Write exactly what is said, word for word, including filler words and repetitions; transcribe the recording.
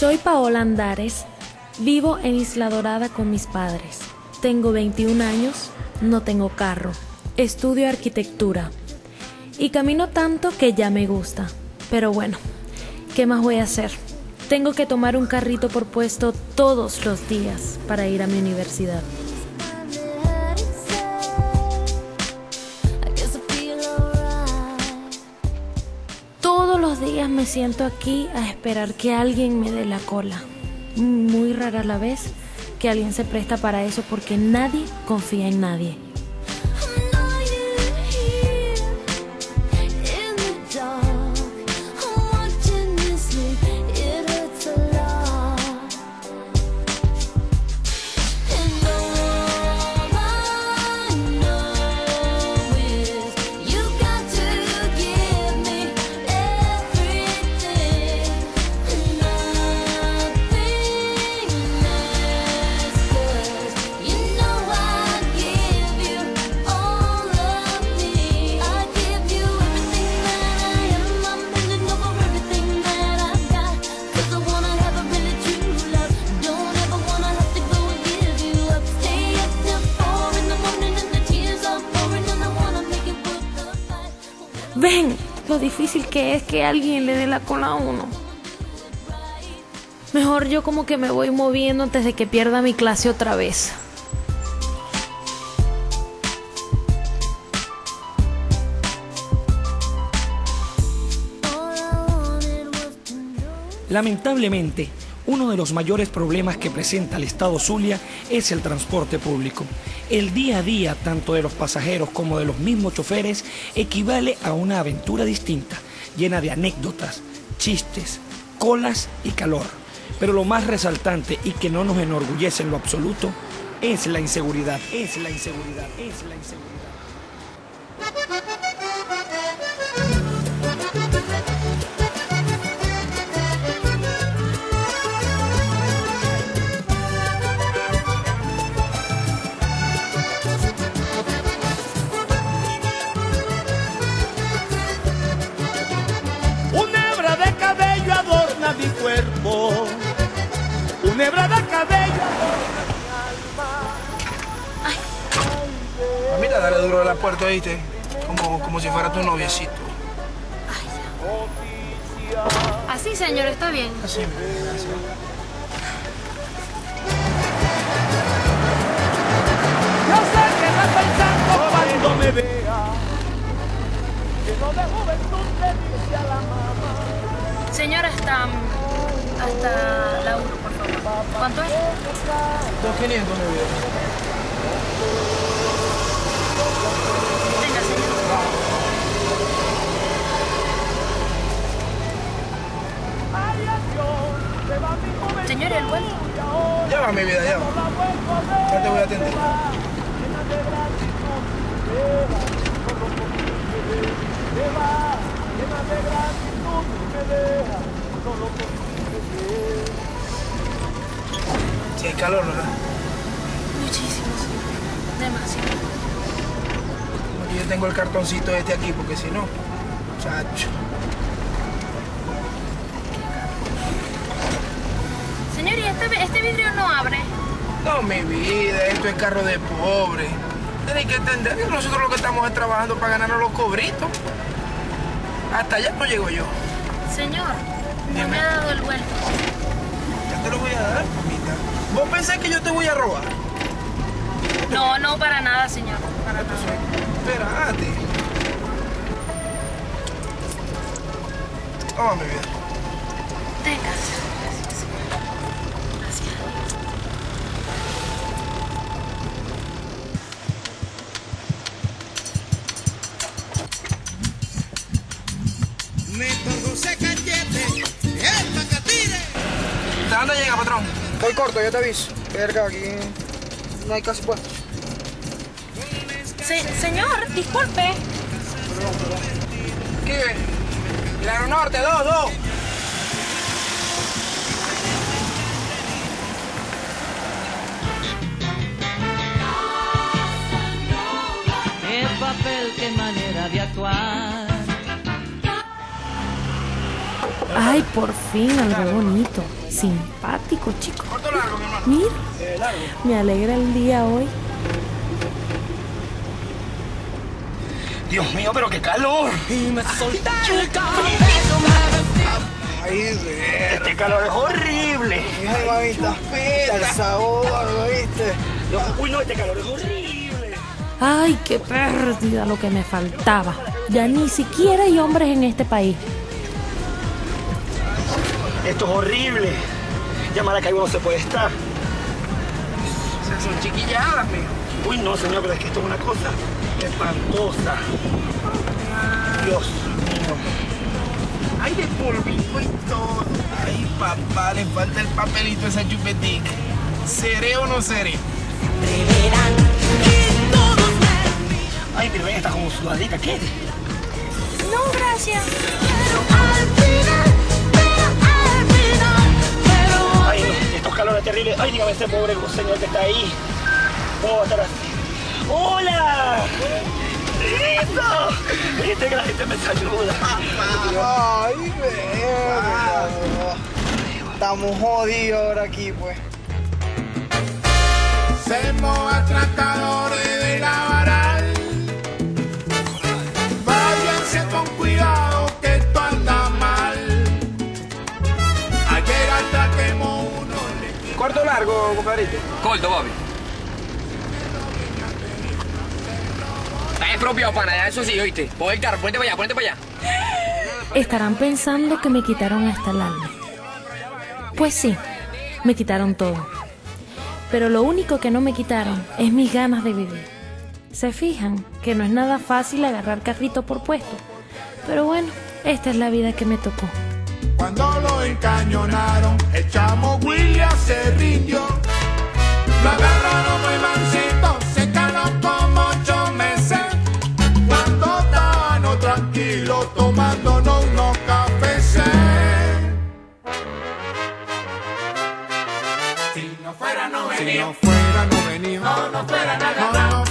Soy Paola Andares, vivo en Isla Dorada con mis padres. Tengo veintiún años, no tengo carro, estudio arquitectura y camino tanto que ya me gusta. Pero bueno, ¿qué más voy a hacer? Tengo que tomar un carrito por puesto todos los días para ir a mi universidad. Todos los días me siento aquí a esperar que alguien me dé la cola. Muy rara la vez que alguien se presta para eso porque nadie confía en nadie. Ven, lo difícil que es que alguien le dé la cola a uno. Mejor yo como que me voy moviendo antes de que pierda mi clase otra vez. Lamentablemente, uno de los mayores problemas que presenta el estado Zulia es el transporte público. El día a día, tanto de los pasajeros como de los mismos choferes, equivale a una aventura distinta, llena de anécdotas, chistes, colas y calor. Pero lo más resaltante y que no nos enorgullece en lo absoluto es la inseguridad, es la inseguridad, es la inseguridad. Mi cuerpo, una hebra de cabello adorna mi alma. Ay. Mira, dale duro a la puerta, ¿viste? Como, como si fuera tu noviecito. Ay, ya. Así, señor, está bien. Así, gracias. Yo sé que estás pensando cuando me vea, lleno de juventud le dice a la mamá. Señora, hasta, hasta la uno, por favor. ¿Cuánto es? dos quinientos, mi vida. Venga, señor. Señor, ¿y el vuelto? Ya va, mi vida, ya va. Ya te voy a atender. Sí, hay calor, ¿verdad? Muchísimo, señor. Demasiado. Aquí yo tengo el cartoncito este aquí, porque si no, chacho. Señor, ¿y este, este vidrio no abre? No, mi vida, esto es carro de pobre. Tenéis que entender que nosotros lo que estamos es trabajando para ganarnos los cobritos. Hasta allá no llego yo. Señor, no Dime. me ha dado el vuelto. Ya te lo voy a dar, mamita. ¿Vos pensás que yo te voy a robar? No, no, para nada, señor. Para nada. Espérate. Toma, mi vida. Tenga, gracias, señor. Gracias. ¿Hasta dónde llega, patrón? Estoy corto, ya te aviso. Verga, aquí no hay casi puestos. Se, señor, disculpe. Perdón, perdón. ¿Qué? Claro Norte, dos, dos. Qué papel, qué manera de actuar. Ay, Ay, por fin algo bonito, simpático, chico. Corto largo, mi hermano. Mira, me alegra el día hoy. Dios mío, pero qué calor. Y me soltaron el cabello. Ay, ve. Este calor es horrible. Mira, mamita, peta el sabor, ¿viste? Dios, uy, no, este calor es horrible. Ay, qué pérdida lo que me faltaba. Ya ni siquiera hay hombres en este país. Esto es horrible. Ya Maracaibo no se puede estar. O sea, son chiquilladas, mijo. Uy, no, señor, pero es que esto es una cosa espantosa. Dios mío. Hay de polvito y todo. Ay, papá, le falta el papelito a esa chupetica. ¿Seré o no seré? Ay, pero ven, está como sudadita, ¿qué? No, gracias. Ay, no, estos calores terribles. Ay, dígame ese pobre señor que está ahí. ¿Cómo va a estar así? ¡Hola! ¡Listo! Viste que la gente me saluda. Ay, verga. Estamos jodidos ahora aquí, pues. Semos atracadores de la varal. Váyanse con cuidado que esto anda mal. Ayer atraquemos uno. le- Corto largo, compadrito. Corto, Bobby. Está expropiado, pana, ya eso sí, oíste. Pon el carro, ponte para allá, ponte para allá. Estarán pensando que me quitaron hasta el alma. Pues sí, me quitaron todo. Pero lo único que no me quitaron es mis ganas de vivir. Se fijan que no es nada fácil agarrar carrito por puesto. Pero bueno, esta es la vida que me tocó. Cuando lo encañonaron, echamos William se rindió. Lo agarraron muy mansito, se caló como ocho meses. Cuando estábamos tranquilos, tomándonos unos cafés. Si no fuera, no venía. Si no fuera, no venía. No, no fuera nada. No, no